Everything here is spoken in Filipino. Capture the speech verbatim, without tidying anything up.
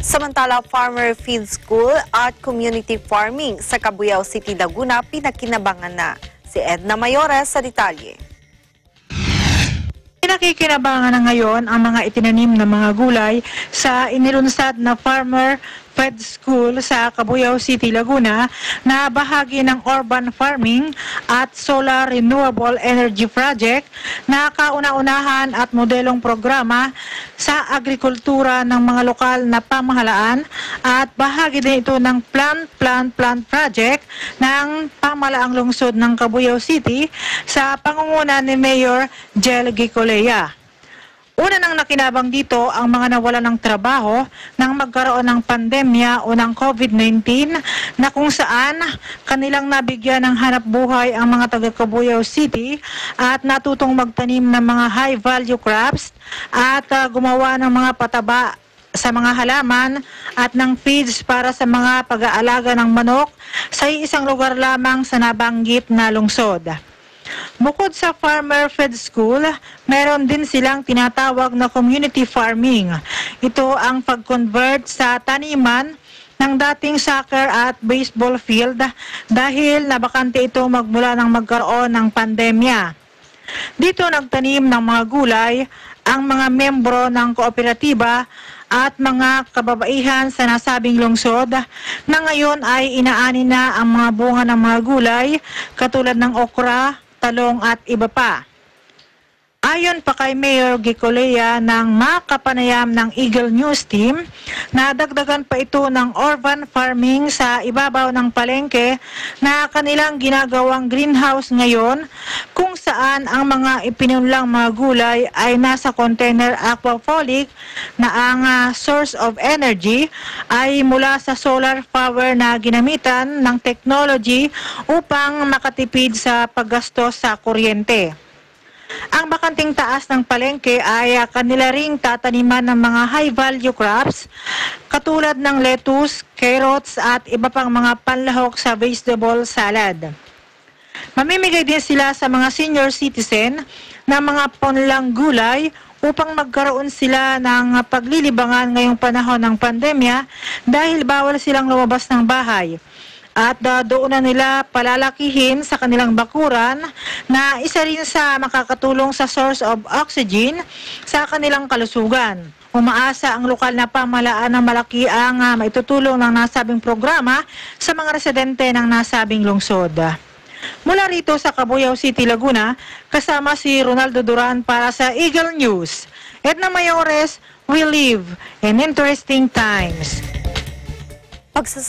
Samantala, Farmer Feed School at Community Farming sa Cabuyao City, Laguna pinakinabangan na. Si Edna Mayores sa detalye. Pinakikinabangan na ngayon ang mga itinanim na mga gulay sa inilunsad na Farmer Feed School sa Cabuyao City, Laguna na bahagi ng urban farming at solar renewable energy project na kauna-unahan at modelong programa sa agrikultura ng mga lokal na pamahalaan at bahagi din ito ng Plant Plant Plant Project ng pamahalaang lungsod ng Cabuyao City sa pangunguna ni Mayor Jel Gicolea. Una nang nakinabang dito ang mga nawala ng trabaho nang magkaroon ng pandemya o ng COVID nineteen na kung saan kanilang nabigyan ng hanap buhay ang mga taga Cabuyao City at natutong magtanim ng mga high value crops at uh, gumawa ng mga pataba sa mga halaman at ng feeds para sa mga pag-aalaga ng manok sa isang lugar lamang sa nabanggit na lungsod. Bukod sa Farmer Feed School, meron din silang tinatawag na community farming. Ito ang pag-convert sa taniman ng dating soccer at baseball field dahil nabakante ito magmula ng magkaroon ng pandemya. Dito nagtanim ng mga gulay ang mga membro ng kooperatiba at mga kababaihan sa nasabing lungsod na ngayon ay inaani na ang mga bunga ng mga gulay katulad ng okra, talong at iba pa. Ayon pa kay Mayor Gicolea ng makapanayam ng Eagle News Team, nadagdagan pa ito ng urban farming sa ibabaw ng palengke na kanilang ginagawang greenhouse ngayon kung saan ang mga ipinunlang mga gulay ay nasa container aquafolic na ang uh, source of energy ay mula sa solar power na ginamitan ng technology upang makatipid sa paggastos sa kuryente. Ang bakanting taas ng palengke ay uh, kanila ring tataniman ng mga high-value crops katulad ng lettuce, carrots at iba pang mga panlahok sa vegetable salad. Mamimigay din sila sa mga senior citizen ng mga punlang gulay upang magkaroon sila ng paglilibangan ngayong panahon ng pandemya dahil bawal silang lumabas ng bahay. At uh, doon na nila palalakihin sa kanilang bakuran na isa rin sa makakatulong sa source of oxygen sa kanilang kalusugan. Umaasa ang lokal na pamahalaan na malaki ang uh, maitutulong ng nasabing programa sa mga residente ng nasabing lungsod. Mula rito sa Cabuyao City, Laguna, kasama si Ronaldo Duran para sa Eagle News. Edna Mayores, we live in interesting times. Pagsas